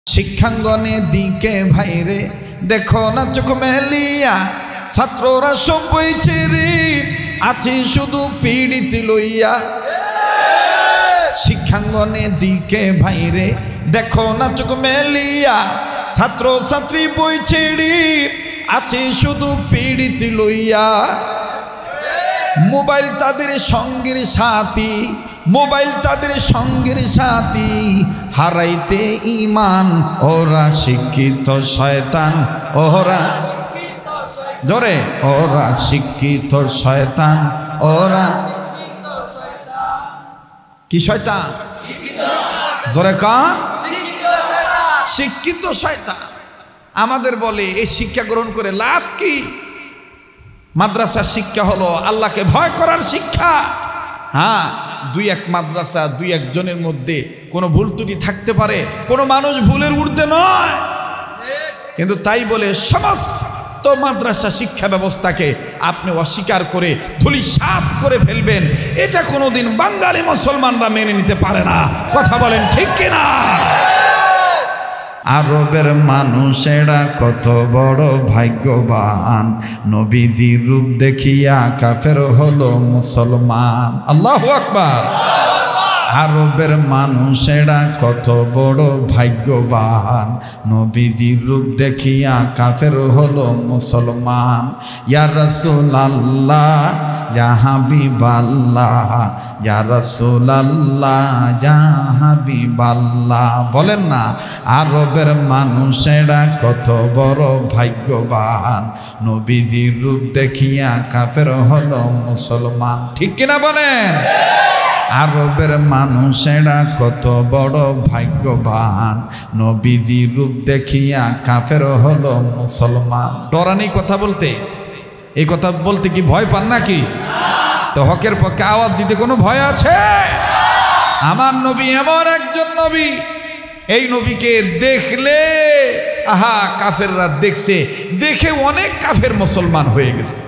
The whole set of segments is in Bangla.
শিক্ষাঙ্গনে দিকে ভাইরে দেখো না চোখ মেলিয়া, ছাত্ররা সবই ছেড়ে আছে শুধু পীড়িত লইয়া। শিক্ষাঙ্গনে দিকে ভাইরে দেখো না চোখ মেলিয়া, ছাত্র ছাত্রী বই ছেড়ে আছে শুধু পীড়িত লইয়া। মোবাইল তাদের সঙ্গের সাথী, মোবাইল তাদের সঙ্গের সাথী, হারাইতে ঈমান ওরা শিক্ষিত শয়তান, ওরা জোরে ওরা শিক্ষিত শয়তান, ওরা কি শয়তান? জোরে কান, শিক্ষিত শয়তান। আমাদের বলে এই শিক্ষা গ্রহণ করে লাভ কি? মাদ্রাসার শিক্ষা হলো আল্লাহকে ভয় করার শিক্ষা। হ্যাঁ, দুই এক মাদ্রাসা দুই একজনের মধ্যে কোনো ভুল ত্রুটি থাকতে পারে, কোনো মানুষ ভুলের ঊর্ধ্বে নয়, কিন্তু তাই বলে সমস্ত মাদ্রাসা শিক্ষা ব্যবস্থাকে আপনি অস্বীকার করে ধূলিসাৎ করে ফেলবেন, এটা কোনোদিন বাঙালি মুসলমানরা মেনে নিতে পারে না। কথা বলেন ঠিক কিনা? আরবের মানুষেরা কত বড় ভাগ্যবান, নবীজির রূপ দেখিয়া কাফের হলো মুসলমান। আল্লাহু আকবার। আরবের মানুষেরা কত বড় ভাগ্যবান, নবীজির রূপ দেখিয়া কাফের হলো মুসলমান। ইয়া রাসূলুল্লাহ ইয়া হাবিবাল্লাহ, ইয়া রাসূলুল্লাহ ইয়া হাবিবাল্লাহ। বলেন না, আরবের মানুষেরা কত বড় ভাগ্যবান, নবীজির রূপ দেখিয়া কাফের হলো মুসলমান। ঠিক কিনা বলেন? আরবের মানুষেরা কত বড় ভাগ্যবান, নবীজির রূপ দেখিয়া কাফের হলো মুসলমান। ডরানি কথা বলতে, এই কথা বলতে কি ভয় পান নাকি? তো হকের পক্ষে আওয়াজ দিতে কোনো ভয় আছে? আমার নবী এমন একজন নবী, এই নবীকে দেখলে আহা কাফেররা দেখছে, দেখে অনেক কাফের মুসলমান হয়ে গেছে।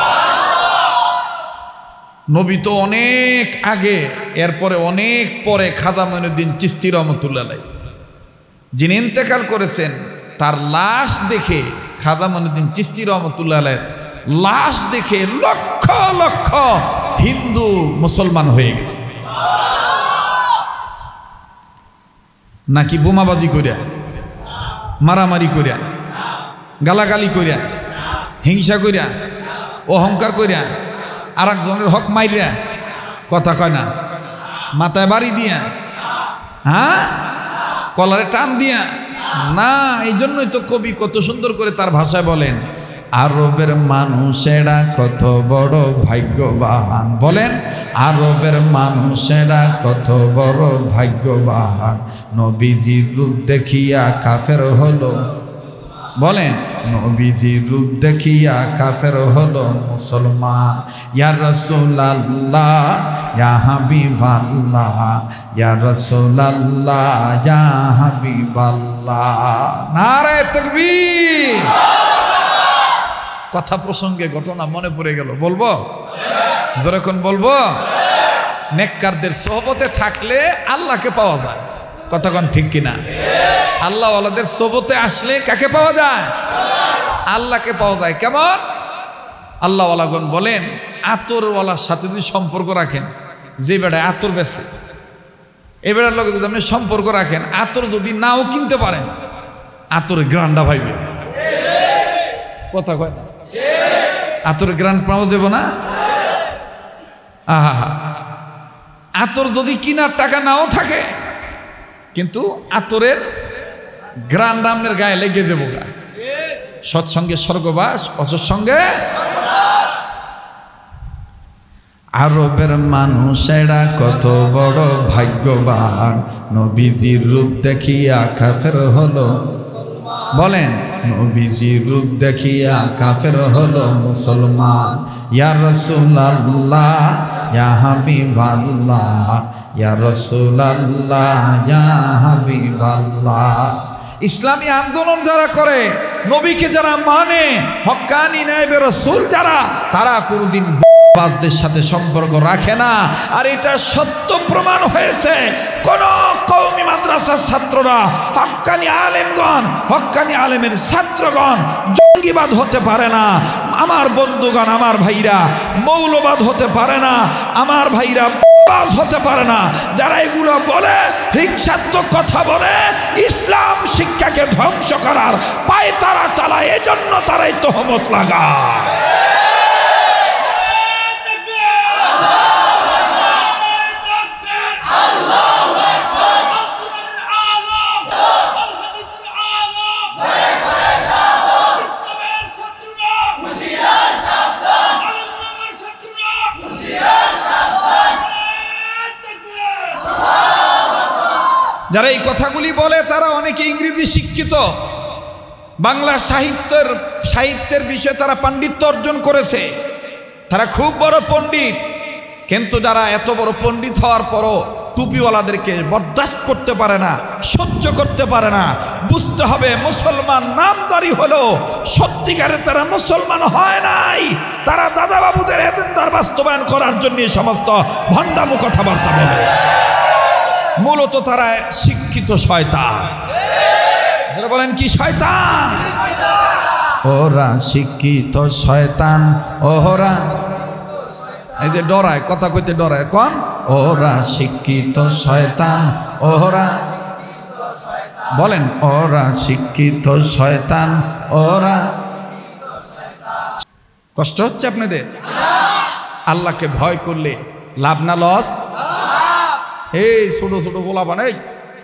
নবী তো অনেক আগে, এরপরে অনেক পরে খাজা মঈনুদ্দিন চিশতি রহমতুল্লাহ আলাইহি যিনি ইন্তেকাল করেছেন, তার লাশ দেখে খাজা মঈনুদ্দিন চিশতি রহমতুল্লাহ আলাইহি লাশ দেখে লক্ষ লক্ষ হিন্দু মুসলমান হয়ে গেছে। নাকি বোমাবাজি করিয়া, মারামারি করিয়া, গালাগালি করিয়া, হিংসা করিয়া, অহংকার করিয়া, আর একজনের হক মাইরিয়া, কথা কয় না, মাথায় বাড়ি দিয়া, হ্যাঁ কলারে টান দিয়া না। এই জন্যই তো কবি কত সুন্দর করে তার ভাষায় বলেন, আরবের মানুষেরা কত বড় ভাগ্যবান। বলেন, আরবের মানুষেরা কত বড় ভাগ্যবান, নবীজির রূপ দেখিয়া কাফের হলো। বলেন, নবীজির রূপ দেখিয়া কাফের হলো মুসলমান। ইয়া রাসূলুল্লাহ ইয়া হাবিবাল্লাহ, ইয়া রাসূলুল্লাহ ইয়া হাবিবাল্লাহ। নারে তাকবীর। কথা প্রসঙ্গে ঘটনা মনে পড়ে গেল, বলবো? যখন বলবো, নেককারদের সোহবতে থাকলে আল্লাহকে পাওয়া যায়। কতক্ষণ ঠিক কিনা? আল্লাহ ওয়ালাদের সোহবতে আসলে কাকে পাওয়া যায়? আল্লাহকে পাওয়া যায়। কেমন? আল্লাহ ওয়ালাগণ বলেন, আতরওয়ালার সাথে যদি সম্পর্ক রাখেন, যে বেড়ায় আতর বেচে, এই বেড়ার লোক যদি আপনি সম্পর্ক রাখেন, আতর যদি নাও কিনতে পারেন, আতরের গ্রান্ডা ভাইবে। কথা কয় না? আতরের গ্রান্ড পাওয়া যাবে না? আহা, আতর যদি কিনার টাকা নাও থাকে, কিন্তু আতরের গ্রান্ড আমনের গায়ে লেগে দেবো গা। সৎসঙ্গে স্বর্গবাস, অসৎসঙ্গে। আরবের মানুষেরা কত বড় ভাগ্যবান, নবীজির রূপ দেখিয়া কাফের হলো। বলেন, নবীজির রূপ দেখিয়া কাফের হলো মুসলমান। ইয়া রাসূলুল্লাহ ইয়া হাবিবাল্লাহ, ইয়া রাসূলুল্লাহ ইয়া হাবিবাল্লাহ। ইসলামী আন্দোলন যারা করে, নবীকে যারা মানে, হক্কানি নায়েবে রাসূল যারা, তারা কোনোদিন বাসদের সাথে সম্পর্ক রাখে না। আর এটা সত্য প্রমাণ হয়েছে। কোন কওমি মাদ্রাসার ছাত্ররা, হক্কানি আলেমগণ, হক্কানি আলেমের ছাত্রগণ জঙ্গিবাদ হতে পারে না। আমার বন্ধুগণ, আমার ভাইরা মৌলবাদ হতে পারে না। আমার ভাইরা বাস হতে পারে না। যারা এগুলো বলে, হিংসাত্মক কথা বলে, ইসলাম শিক্ষাকে ধ্বংস করার পায়ে তারা চালায়, এজন্য তারাই তহমত লাগায়। যারা এই কথাগুলি বলে তারা অনেকে ইংরেজি শিক্ষিত, বাংলা সাহিত্যের বিষয়ে তারা পাণ্ডিত্য অর্জন করেছে, তারা খুব বড় পণ্ডিত। কিন্তু যারা এত বড় পণ্ডিত হওয়ার পরও টুপিওয়ালাদেরকে বরদাস্ত করতে পারে না, সহ্য করতে পারে না। বুঝতে হবে মুসলমান নামদারি হলো, সত্যিকারে তারা মুসলমান হয় নাই। তারা দাদা বাবুদের এজেন্ডার বাস্তবায়ন করার জন্য এই সমস্ত ভণ্ডামু কথাবার্তা বলে। মূলত তারা শিক্ষিত শয়তান। বলেন কি শয়তান? ওরা শিক্ষিত শয়তান। ওরা এই যে ডরায়, কথা কইতে ডরায়, কোন ওরা শিক্ষিত শয়তান। ওরা বলেন ওরা শিক্ষিত শয়তান। ওরা কষ্ট হচ্ছে আপনাদের? আল্লাহকে ভয় করলে লাভ না লস? এই ছোট ছোট গোলা বানাই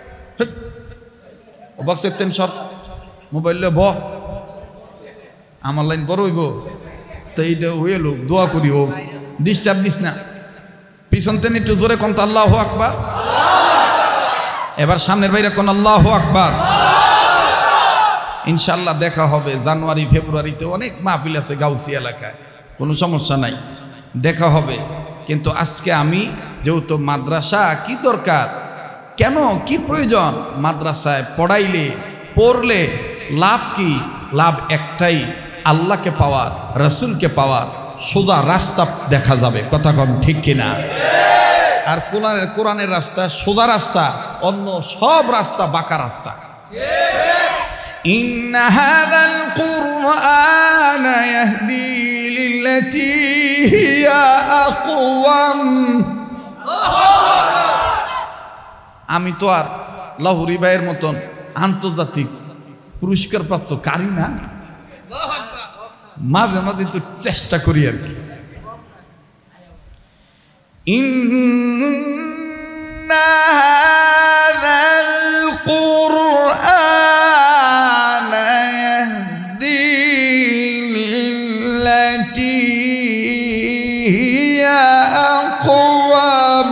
বক্সের সব মোবাইল ব আমার লাইন বড় হইব, তো এইটা হয়ে লোক দোয়া করি, ও ডিস্টার্ব দিস না। পিছন তেন একটু জোরে কোন তো আল্লাহু আকবার। এবার সামনের বাইরে কোন আল্লাহু আকবার। ইনশাল্লাহ দেখা হবে জানুয়ারি ফেব্রুয়ারিতে, অনেক মাহফিল আছে গাউসি এলাকায়, কোনো সমস্যা নাই, দেখা হবে। কিন্তু আজকে আমি যেহেতু মাদ্রাসা কি দরকার, কেন কি প্রয়োজন, মাদ্রাসায় পড়লে লাভ কি? লাভ একটাই, আল্লাহকে পাওয়ার, রসুলকে পাওয়ার সোজা রাস্তা দেখা যাবে। কথা কম ঠিক কিনা? আর কোরআনের রাস্তা সোজা রাস্তা, অন্য সব রাস্তা বাঁকা রাস্তা। ইন্না হাযাল কুরআন ইয়াহদি লিল্লাতী হিয়া আকওয়াম। আমি তো আর লাহুরি ভাইয়ের মতন আন্তর্জাতিক পুরস্কার প্রাপ্ত কারি না, মাঝে মাঝে তো চেষ্টা করি আর কি। ইন্না হাযাল কুরআন ইয়াহদি লিল্লাতী হিয়া আকওয়াম।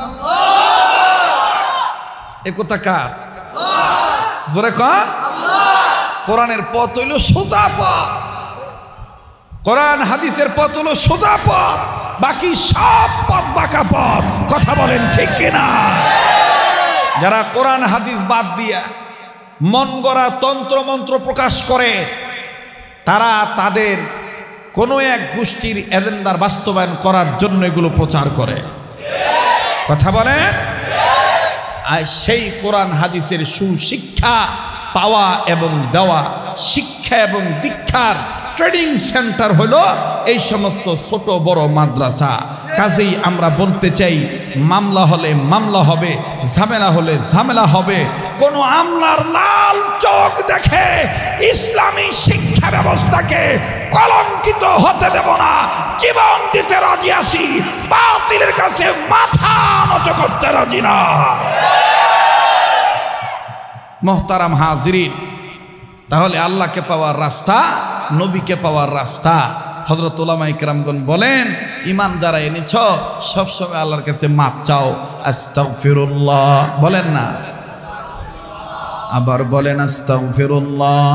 এ কথা কার? জোরে কর। কোরআনের পথ হইল সোজা পথ, কোরআন হাদিসের পথ হলো সোজা পথ, বাকি সব পথ বাঁকা পথ। কথা বলেন ঠিক কিনা? যারা কোরআন হাদিস বাদ দিয়া মন গড়া তন্ত্র মন্ত্র প্রকাশ করে, তারা তাদের কোনো এক গোষ্ঠীর এজেন্ডার বাস্তবায়ন করার জন্য এগুলো প্রচার করে। কথা বলেন। আর সেই কোরআন হাদিসের সুশিক্ষা পাওয়া এবং দেওয়া, শিক্ষা এবং দীক্ষার ট্রেনিং সেন্টার হলো এই সমস্ত ছোট বড় মাদ্রাসা। কাজেই আমরা বলতে চাই, মামলা হলে মামলা হবে, ঝামেলা হলে ঝামেলা হবে। কোনো আমলার লাল চোখ দেখে ইসলামী শিক্ষা ব্যবস্থাকে কলঙ্কিত হতে দেব না। জীবন দিতে রাজি আছি, বাতিলের কাছে মাথা নত করতে রাজি না। মোহতারাম হাজিরিন, তাহলে আল্লাহকে পাওয়ার রাস্তা, নবীকে পাওয়ার রাস্তা। হযরত উলামা ইকরামগণ বলেন, ঈমান যারা এনেছ সবসময় আল্লাহর কাছে মাপ চাও। আস্তাগফিরুল্লাহ বলেন না, আবার বলেন আস্তাগফিরুল্লাহ,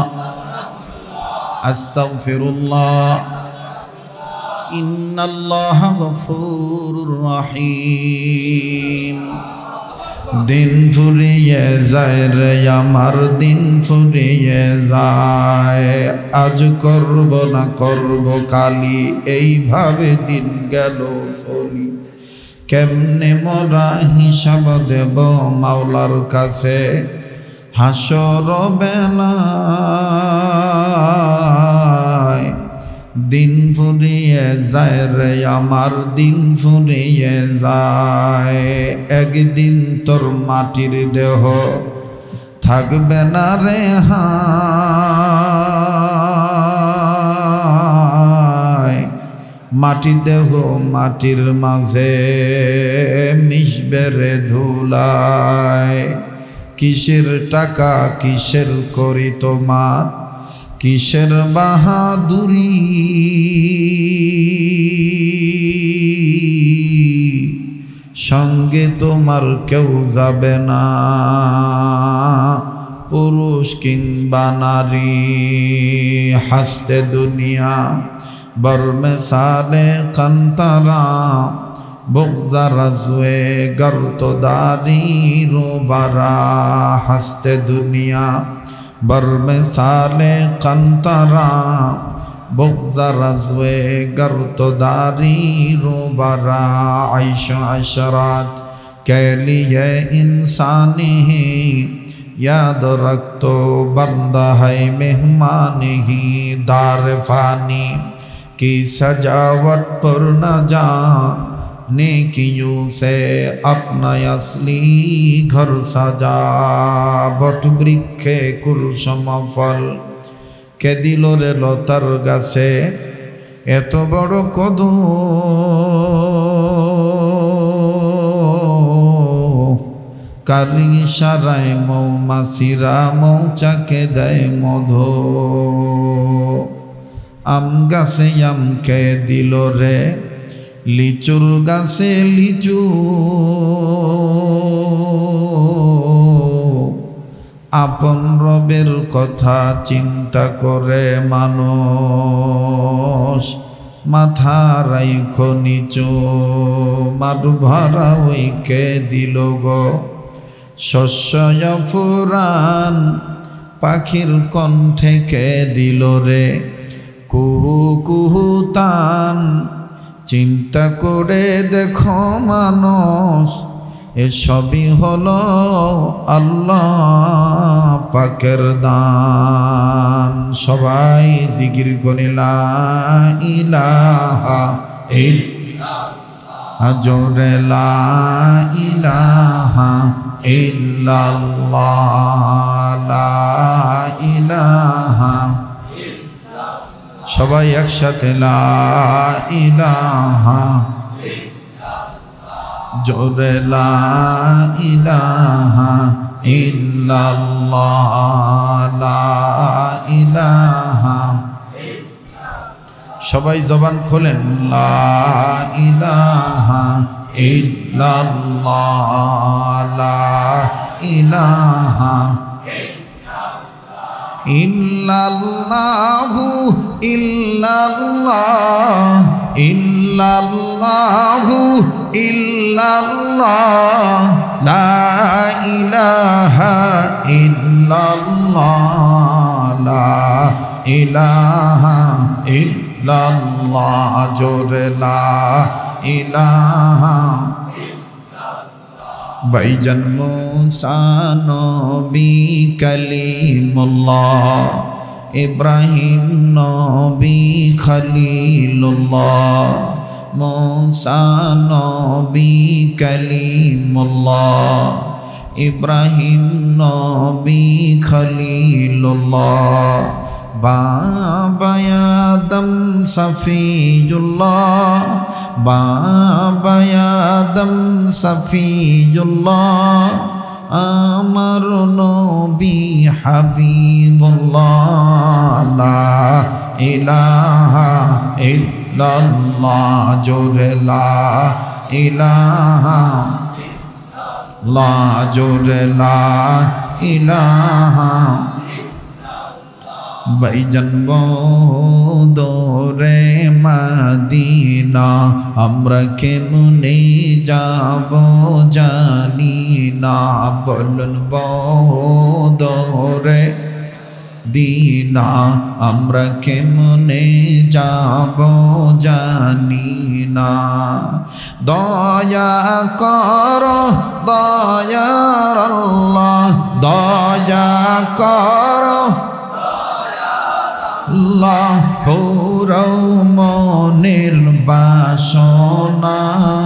আস্তাগফিরুল্লাহ। ইন্নাল্লাহা গফুরুর রহিম। দিন ফুরিয়ে যায় রে আমার দিন ফুরিয়ে যায় আজ করব না করব কালি এইভাবে দিন গেল চলি কেমনে মোরা হিসাব দেব মাওলার কাছে হাসর বেলায় দিন ফুরিয়ে যায় রে আমার দিন ফুরিয়ে যায় একদিন তোর মাটির দেহ থাকবে না রে হায় মাটি দেহ মাটির মাঝে মিশবে রে ধুলায় কিসের টাকা কিসের করি তোমার কিসের বাহাদুরি সঙ্গে তোমার কেউ যাবে না পুরুষ কিংবা নারী হাসতে দুনিয়া বর্মে সালে কান্তারা বগদারা জুয়ে গর্তদারি রোবারা হাসতে দুনিয়া বর্মে সালে কান্তারা বগদারা জুয়ে গর্তদারি রোবারা আইশ আশরাত के लिए इंसानी ही याद रख तो बंदा है मेहमान ही दार फानी की सजावट पर न जा नेकियों से अपना असली घर सजा बट बृक्षे कुलसम फल के दिलोरे लतार गाছে এত বড় কদম কারি সারায় মৌমাছিরা মৌচাকে দেয় মধু আম গাছে আমকে দিল রে লিচুর গাছে লিচু আপন রবের কথা চিন্তা করে মানুষ মাথা রাইখো নিচু মাঠ ভরা ওইকে দিল গো শস্য ফুরান পাখির কণ্ঠে কে দিল রে কুহু কুহু তান চিন্তা করে দেখো মানুষ এসবই হলো আল্লাহ পাকের দান সবাই জিকির করে লা ইলাহা ইল্লাল্লাহ জোরে লা ইলাহা ইল্লাল্লাহ লা ইলাহা সবাই একসাথে লা ইলাহা জোরে লা ইলাহা ইল্লাল্লাহ লা ইলাহা সবাই জবান খোলেন লা ইলাহা ইল্লাল্লাহ লা ইলাহা ইল্লাল্লাহু ইল্লাল্লাহ ইল্লাল্লাহু ইল্লাল্লাহ লা ইলাহা ইল্লাল্লাহ লা ইলাহা ইল্লাল্লাহ জোরে লা ইলাহা ভাইজান মুসা নবী কালিমুল্লাহ ইব্রাহিম নবী খলিলুল্লাহ মুসা নবী কালিমুল্লাহ ইব্রাহিম নবী খলিলুল্লাহ বাবা আদম সফিউল্লাহ বাবা আদম সফিউল্লাহ আমার নবী হাবিবুল্লাহ লা ইলাহা ইল্লাল্লাহ জোরে লা ইলাহা লা জোরে লা ইলাহা ভাইজান বদরে মদিনা আমরা কেমনে যাব জানি না বলুন বদরে দিনা আমরা কেমনে যাব জানি না দয়া করো দয়ার আল্লাহ দয়া করো আল্লাহ পুরো মনের বাসনা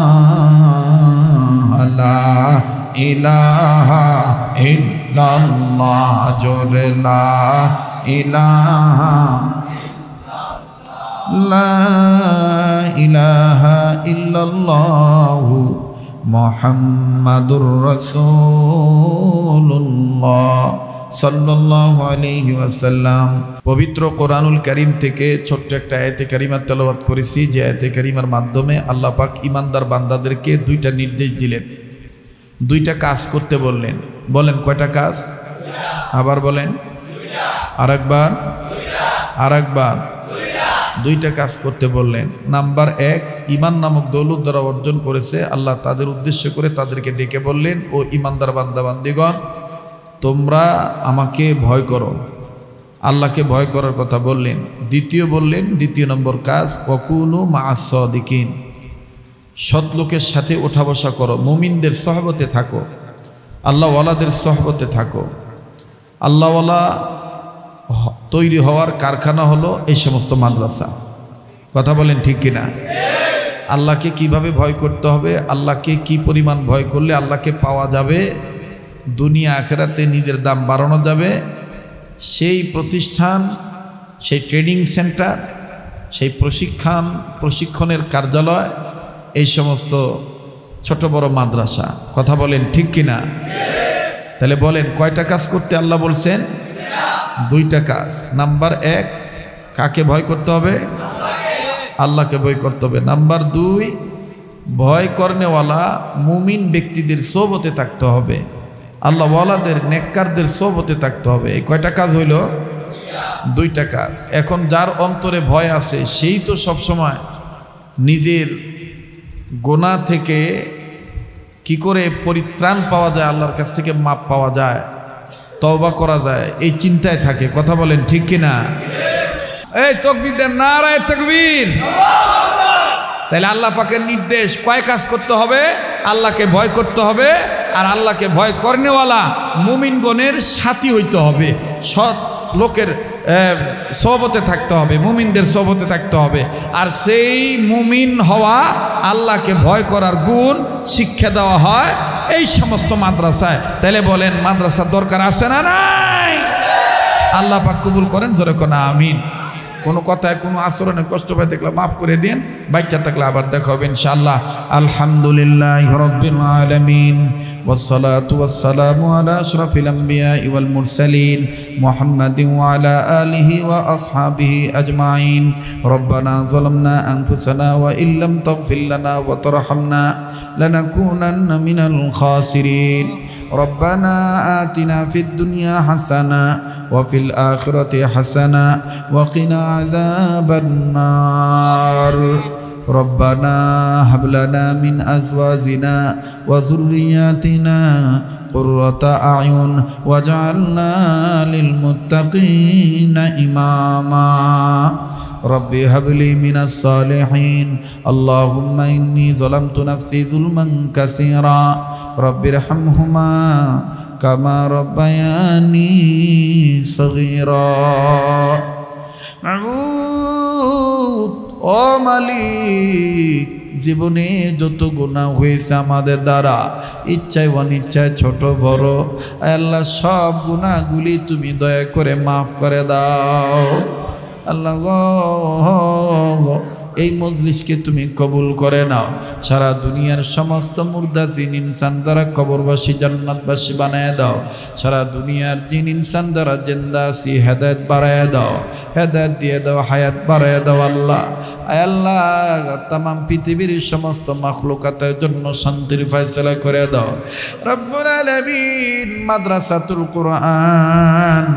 লা ইলাহা ইল্লাল্লাহ জোরে লা ইলাহা লা ইলাহা ইল্লাল্লাহ মুহাম্মাদুর রাসূলুল্লাহ সাল্লাল্লাহু আলাইহি ওয়াসাল্লাম। পবিত্র কোরআনুল কারীম থেকে ছোট্ট একটা আয়াতে কারিমা তেলাওয়াত করেছি, যে আয়াতে কারিমার মাধ্যমে আল্লাহ পাক ঈমানদার বান্দাদেরকে দুইটা নির্দেশ দিলেন, দুইটা কাজ করতে বললেন। বলেন কয়টা কাজ? আবার বলেন, আরেকবার, আরেকবার। দুইটা কাজ করতে বললেন। নাম্বার এক, ঈমান নামক দৌলত যারা অর্জন করেছে আল্লাহ তাদের উদ্দেশ্য করে তাদেরকে ডেকে বললেন, ও ঈমানদার বান্দাবান্দিগণ তোমরা আমাকে ভয় করো, আল্লাহকে ভয় করার কথা বললেন। দ্বিতীয় বললেন, দ্বিতীয় নম্বর কাজ, ওয়াকুনু মা'আস সাদিকিন, সৎ লোকের সাথে ওঠা বসা করো, মুমিনদের সহবতে থাকো, আল্লাহওয়ালাদের সহবতে থাকো। আল্লাহওয়ালা তৈরি হওয়ার কারখানা হলো এই সমস্ত মাদ্রাসা। কথা বলেন ঠিক কিনা? আল্লাহকে কিভাবে ভয় করতে হবে, আল্লাহকে কি পরিমাণ ভয় করলে আল্লাহকে পাওয়া যাবে, দুনিয়া আখেরাতে নিজের দাম বাড়ানো যাবে, সেই প্রতিষ্ঠান, সেই ট্রেনিং সেন্টার, সেই প্রশিক্ষণের কার্যালয়, এই সমস্ত ছোট বড় মাদ্রাসা। কথা বলেন ঠিক কিনা? তাহলে বলেন কয়টা কাজ করতে আল্লাহ বলছেন? দুইটা কাজ। নাম্বার এক, কাকে ভয় করতে হবে? আল্লাহকে ভয় করতে হবে। নাম্বার দুই, ভয় করনেওয়ালা মুমিন ব্যক্তিদের সোহবতে থাকতে হবে, আল্লাহওয়ালাদের নেককারদের সোহবতে থাকতে হবে। এই কয়টা কাজ হইল? দুইটা কাজ। এখন যার অন্তরে ভয় আছে সেই তো সবসময় নিজের গুনাহ থেকে কি করে পরিত্রাণ পাওয়া যায়, আল্লাহর কাছ থেকে মাপ পাওয়া যায়, তওবা করা যায়, এই চিন্তায় থাকে। কথা বলেন ঠিক কিনা? এই তাকবীর দেন, নারায়ে তাকবীর। তাহলে আল্লাহ পাকের নির্দেশ, কয় কাজ করতে হবে? আল্লাহকে ভয় করতে হবে, আর আল্লাহকে ভয় করনেওয়ালা মুমিনগণের সাথী হইতে হবে, সৎ লোকের সোহবতে থাকতে হবে, মুমিনদের সোহবতে থাকতে হবে। আর সেই মুমিন হওয়া, আল্লাহকে ভয় করার গুণ শিক্ষা দেওয়া হয় এই সমস্ত মাদ্রাসায়। তাহলে বলেন মাদ্রাসার দরকার আছে না নাই? আল্লাহ পাক কবুল করেন, জোরে কোন আমিন। কোনো কথায় কোনো আচরণে কষ্ট পাই দেখলে মাফ করে দিন, বাচ্চা থাকলে আবার দেখা হবে ইনশাআল্লাহ। আলহামদুলিল্লাহি রাব্বিল আলামিন, ওয়াসসালাতু ওয়াসসালামু আলা আশরাফিল আমবিয়াই ওয়াল মুরসালিন মুহাম্মাদিন ওয়া আলা আলিহি ওয়া আসহাবিহি আজমাইন। রব্বানা যালামনা আনফুসানা ওয়া ইল্লাম তাগফির লানা ওয়া তারহামনা লানাকুনান্না মিনাল খাসিরিন। রব্বানা আতিনা ফিদ দুনিয়া হাসানা وفي الآخرة حسنة وقنا عذاب النار. ربنا هب لنا من أزواجنا وذرياتنا قرة أعين واجعلنا للمتقين إماما. ربي هب لي من الصالحين. اللهم إني ظلمت نفسي ظلما كثيرا. رب ارحمهما كما ربياني صغيرا. ও মালিক, জীবনে যত গুনাহ হয়েছে আমাদের দ্বারা, ইচ্ছায় অনিচ্ছায়, ছোট বড়, আল্লাহ সব গুনাহগুলি তুমি দয়া করে মাফ করে দাও। আল্লাহ গো, এই মজলিসকে তুমি কবুল করে নাও। সারা দুনিয়ার সমস্ত মুর্দা জিন ইনসান দ্বারা কবরবাসী জান্নাতবাসী বানায় দাও। সারা দুনিয়ার জিন ইনসান দ্বারা জিন্দা আছি হেদায়েত বাড়ায় দাও, হেদায়েত দিয়ে দাও, হায়াত বাড়ায় দাও। আল্লাহ আল্লাহ তামাম পৃথিবীর সমস্ত মাখলুকাতের জন্য শান্তির ফয়সালা করে দাও রব্বুল আলামিন। মাদ্রাসাতুল কুরআন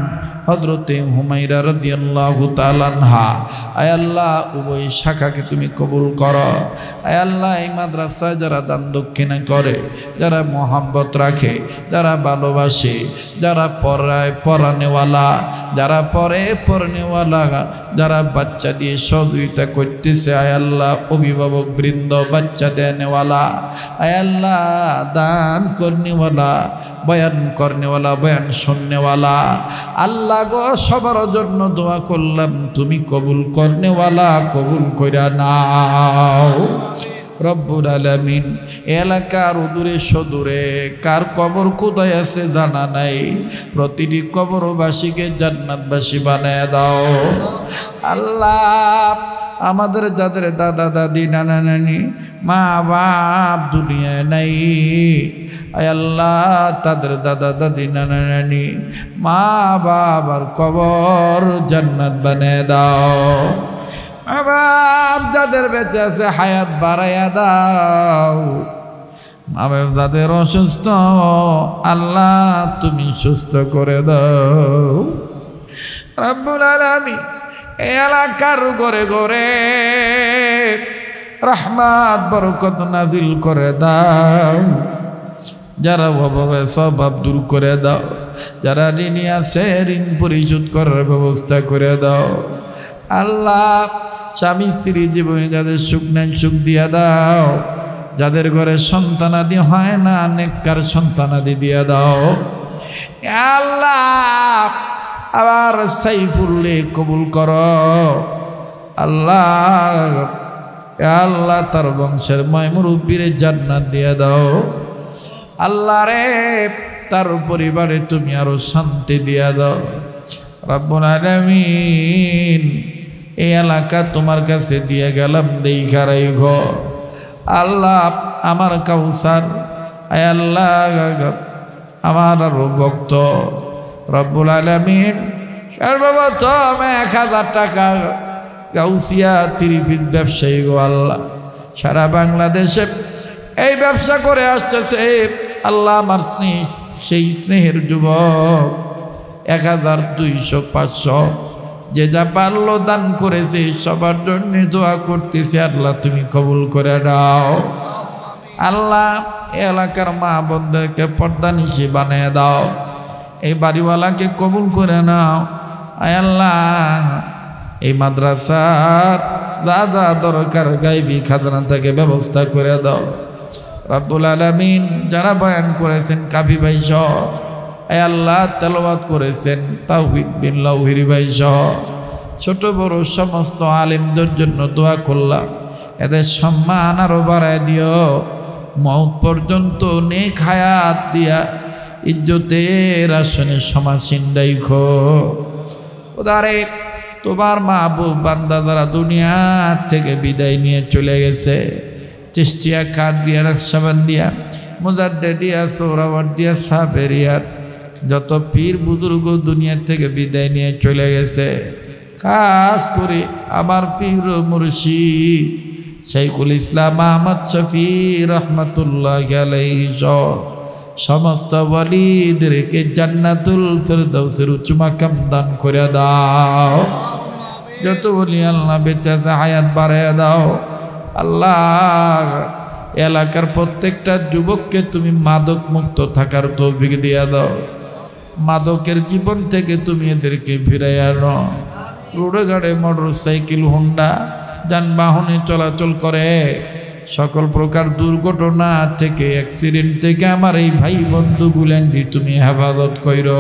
হযরতে হুমায়রা রাদিয়াল্লাহু তাআলা আনহা আয় আল্লাহ উভয় শাখাকে তুমি কবুল করো। আয় আল্লাহ এই মাদ্রাসায় যারা দান দক্ষিণা করে, যারা মোহাব্বত রাখে, যারা ভালোবাসে, যারা পড়ানেওয়ালা, যারা পড়নেওয়ালা, যারা বাচ্চা দিয়ে সহযোগিতা করতেছে, আয় আল্লাহ অভিভাবক বৃন্দ, বাচ্চা দেনেওয়ালা, আয় আল্লাহ দান করনেওয়ালা, বয়ান করনেওয়ালা, বয়ান শুননেওয়ালা, আল্লাহ গো সবার জন্য দোয়া করলাম, তুমি কবুল করনেওয়ালা কবুল কইরা নাও রব্বুল আলামিন। এলাকার দূরে সদূরে কার কবর কোথায় আছে জানা নাই, প্রতিটি কবরবাসীকে জান্নাতবাসী বানায় দাও আল্লাহ। আমাদের যাদের দাদা দাদি, নানা নানি, মা বাপ দুনিয়ায় নাই, আয় আল্লাহ তাদের দাদা দাদি, নানা নানি, মা বাবার কবর জান্নাত বানায় দাও। বাপ যাদের বেঁচে আছে হায়াত বাড়াইয়া দাও। বাপ যাদের অসুস্থ আল্লাহ তুমি সুস্থ করে দাও রব্বুল আলামিন। এলাকার ঘরে ঘরে রহমত বরকত নাজিল করে দাও। যারা অভাবে স্বভাব দূর করে দাও, যারা ঋণী আছে ঋণ পরিশোধ করার ব্যবস্থা করে দাও আল্লাহ। স্বামী স্ত্রী জীবনে যাদের সুখ নেই সুখ দিয়া দাও, যাদের ঘরে সন্তানাদি হয় না নেককার সন্তানাদি দিয়া দাও আল্লাহ। আবার সাইফুল্লে কবুল করো আল্লাহ। আল্লাহ তার বংশের মুরব্বিরে জান্নাত দিয়া দাও আল্লাহ রে। তার পরিবারে তুমি আরো শান্তি দিয়া দাও রব্বুল আলামিন। এই এলাকা তোমার কাছে দিয়ে গেলাম দেখা রাইখো আল্লাহ। আমার কাউসার আয় আল্লাহ, আমার আরো ভক্ত রব্বুল আলামিন সর্বপ্রথম 1000 টাকা গাউসিয়া 3 পিস ব্যবসায়ী গো আল্লাহ, সারা বাংলাদেশে এই ব্যবসা করে আসতেছে আল্লাহ। আমার সেই স্নেহের যুবক 1000, 200, 500 যে যা পারলো দান করেছে সবার জন্য দোয়া করতেছে আল্লাহ তুমি কবুল করে দাও আল্লাহ। এলাকার মা বোনদেরকে পর্দানিশী বানিয়ে দাও, এই বাড়িওয়ালাকে কবুল করে নাও আয় আল্লাহ। এই মাদ্রাসার যা যা দরকার গায়বী খাজনা থেকে ব্যবস্থা করে দাও রব্বুল আলামিন। যারা বয়ান করেছেন কাবি ভাই সহ, আয় আল্লাহ তেলাওয়াত করেছেন তাওহীদ বিন লাউহিরি ভাই সহ, ছোট বড় সমস্ত আলেমদের জন্য দোয়া করলাম, এদের সম্মান আরো বাড়ায় দিও। মওত পর্যন্ত নেক হায়াত দিয়া ইজ্জতের আসনে সমাসীন রাইখো ওদারে। তোমার মাহবুব বান্দা যারা দুনিয়া থেকে বিদায় নিয়ে চলে গেছে, চিশতিয়া, কাদরিয়া, নকশবন্দিয়া, মুজাদ্দিদিয়া, সোহরাওয়ার্দিয়া, সাবেরিয়া, যত পীর বুজুর্গ দুনিয়া থেকে বিদায় নিয়ে চলে গেছে, খাস করে আমার পীর মুর্শিদ শাইখুল ইসলাম আহমদ শফি রহমতুল্লাহ আলাইহি সমস্ত ওয়ালিদেরকে জান্নাতুল ফিরদাউসের উচ্চ মাকাম দান করে দাও। যত ওলি আল্লাহ বেঁচে আছে হায়াত বাড়ায় দাও আল্লাহ। এলাকার প্রত্যেকটা যুবককে তুমি মাদক মুক্ত থাকার তৌফিক দিয়ে দাও। মাদকের জীবন থেকে তুমি এদেরকে ফিরাই আনো। রোডে ঘাটে মোটর সাইকেল, হোন্ডা যানবাহনে চলাচল করে, সকল প্রকার দুর্ঘটনা থেকে, অ্যাক্সিডেন্ট থেকে আমার এই ভাই বন্ধুগুলেনটি তুমি হেফাজত কইরো।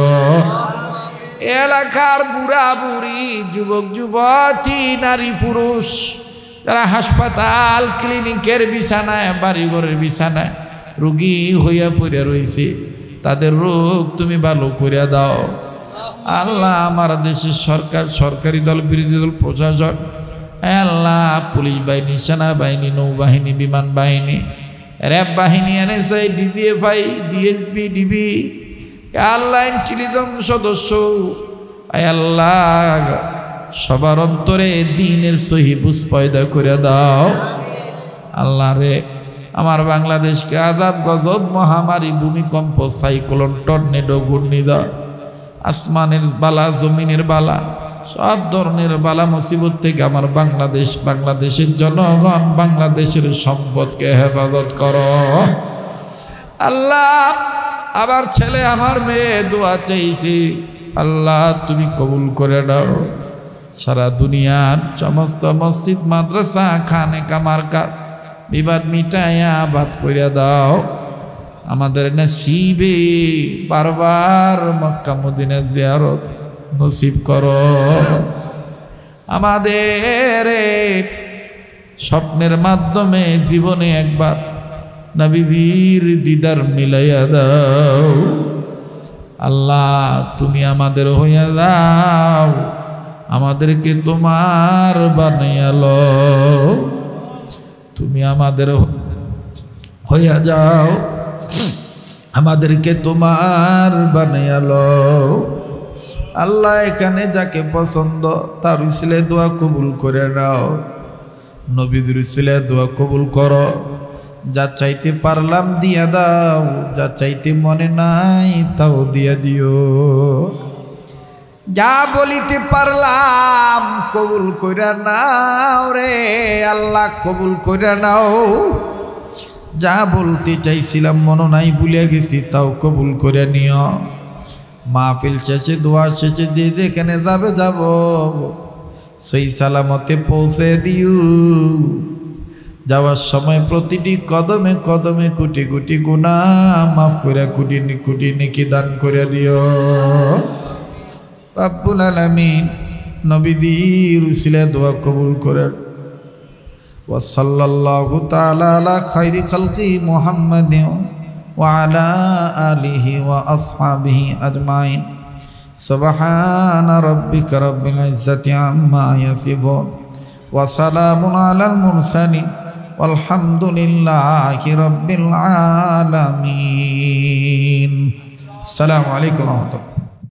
এলাকার বুড়া বুড়ি, যুবক যুবতী, নারী পুরুষ যারা হাসপাতাল ক্লিনিকের বিছানায়, বাড়িঘরের বিছানায় রোগী হইয়া পড়ে রয়েছে, তাদের রোগ তুমি ভালো করে দাও আল্লাহ। আমার দেশের সরকার, সরকারি দল, বিরোধী দল, প্রশাসন, আল্লাহ, পুলিশ বাহিনী, সেনাবাহিনী, নৌবাহিনী, বিমান বাহিনী, র্যাব বাহিনী, NSI, DGFI, DSP, ডিবি, আল্লাহ, ইন্টেলিজেন্স সদস্য, আল্লাহ সবার অন্তরে দ্বীনের সহি বুঝ পয়দা করে দাও আল্লাহ রে। আমার বাংলাদেশকে আযাব, গজব, মহামারী, ভূমিকম্প, সাইক্লোন, টর্নেডো, ঘূর্ণিঝড় আসমানের বালা, জমিনের বালা, সব ধরনের বালা মুসিবত থেকে আমার বাংলাদেশের জনগণ, বাংলাদেশের সম্পদকে হেফাজত করো আল্লাহ। আবার ছেলে আমার মেয়ে দোয়া চাইছি, আল্লাহ তুমি কবুল করে দাও। সারা দুনিয়ার সমস্ত মসজিদ, মাদ্রাসা, খানে কামারকা বিবাদ মিটাইয়া বাদ কইরা দাও। আমাদের নসিবে বারবার মক্কা মদিনা জিয়ারত নসিব করো। আমাদের স্বপ্নের মাধ্যমে জীবনে একবার নবীজির দিদার মিলাইয়া দাও আল্লাহ। তুমি আমাদের হইয়া দাও, আমাদেরকে তোমার বানাইয়া লও। তুমি আমাদের হইয়া যাও, আমাদেরকে তোমার বানাইয়া লও আল্লাহ। এখানে যাকে পছন্দ তার উসিলে দোয়া কবুল করে নাও, নবীদের উসিলে দোয়া কবুল করো। যা চাইতে পারলাম দিয়া দাও, যা চাইতে মনে নাই তাও দিয়া দিও। যা বলিতে পারলাম কবুল কইরা নাও রে আল্লাহ, কবুল কইরা নাও। যা বলতে চাইছিলাম মনে নাই ভুলে গেছি তাও কবুল করে নিও। মাহফিল শেষে, দোয়া শেষে যে যেখানে যাবে যাব, সেই সালামতে পৌঁছে দিও। যাওয়ার সময় প্রতিটি কদমে কদমে কোটি কোটি গুনাহ মাফ করে কোটি কোটি নেকি দান করে দিও রব্বুল আলামিন। নবীজির উসিলায় দোয়া কবুল করেন। ওয়া সাল্লাল্লাহু তাআলা আলা খায়রি খালকি মুহাম্মাদিন ওয়া আলা আলিহি ওয়া আসহাবিহি আজমাইন। সুবহানা রাব্বিকা রাব্বিল ইজ্জাতি আম্মা ইয়াসিফুন ওয়া সালামুন আলাল মুরসালিন walhamdulillahi rabbil alamin. Assalamu alaikum warahmatullahi wabarakatuh.